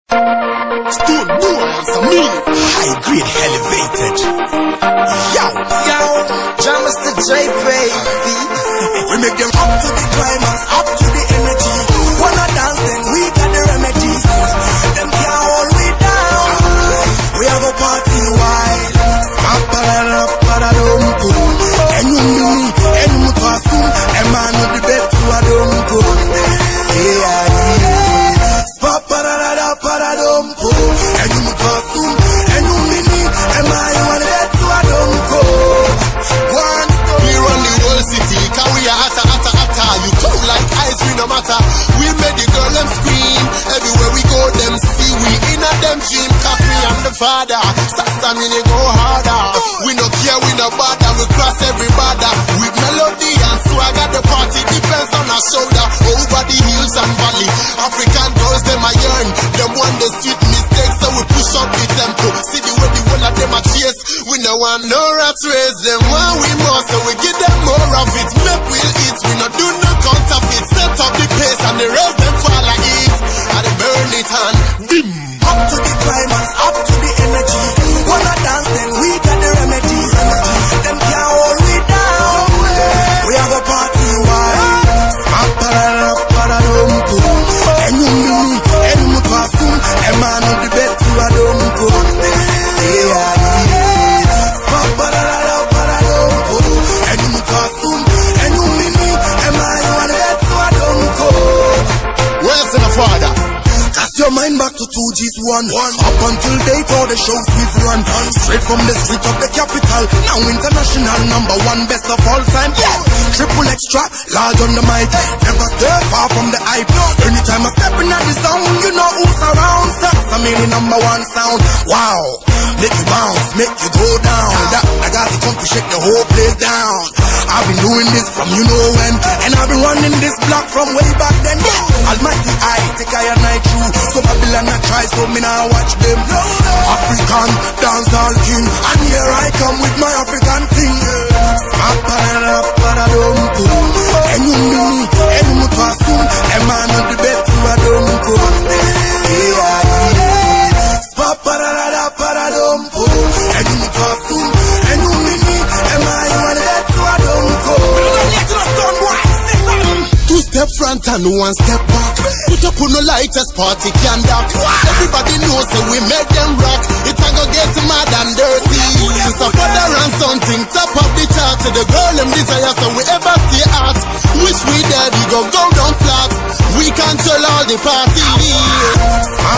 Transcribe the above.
Stone nuance of me, high grade elevated. Yo, Jam Mr. J, baby. We make them up to the climax, up to the energy. Wanna dance, then we got the remedy. Them can't hold we down. We have a party wild. And you mini, and you mutasum, and man with the bed to a don't go. And you mutasum, and you mini, and man with the bed to a don't go. One, we run the whole city, cause we are atta. You cool like ice, we no matter. We made the girl them scream. Everywhere we go, them see we in a them dream. Cause me and the father, Sasta mini go harder. We no care, we no bother. We cross every border with melody and swagger. The party depends on our shoulder. Over the hills and valley, African girls them a yearn. Them want the sweet mistakes, so we push up the tempo. See the way the whole of them a chase. We no want no rat race. Them want we more, so we give them more of it. Make we'll eat, we no do no counterfeit. Set up the pace and the rest them fall like it. And they burn it and bim. Up to the climax, up to the energy. Wanna dance, then we got the remedy. Them can't hold we down. We have a party wild. And you mini, and you mutasum, and man with the bed to a don't go. And you mutasum, and you mini, and man with the bed to a don't go. Where's the father? Cast your mind back to 2G's one. Up until date, all the shows we've run. Straight from the street of the capital. Now international #1 best of all time. Yeah, triple extra, large on the mic. Never stay far from the hype. Anytime I step in at the sound, you know who's around. That's a mini #1 sound. Wow, make you bounce, make you go down. That I got to come to shake the whole place down. I've been doing this from you know when, and I've been running this block from way back then. Yeah, Almighty I take I and night through. So Babylon I try, so me now watch them. African dancehall king, and here I come with my African thing. And you mini, and you mutasum, and man on the bed to a don't go. And you mutasum, and you mini, and man on the bed to a don't go. Two step front and one step back. Put up on the lightest party can dark. Everybody knows that we make them rock. It a go get mad and dirty. It's a father and something top of the chart. To the girl them desire, so we ever stay hot. Wish we dead, we go down flat. We control all the party.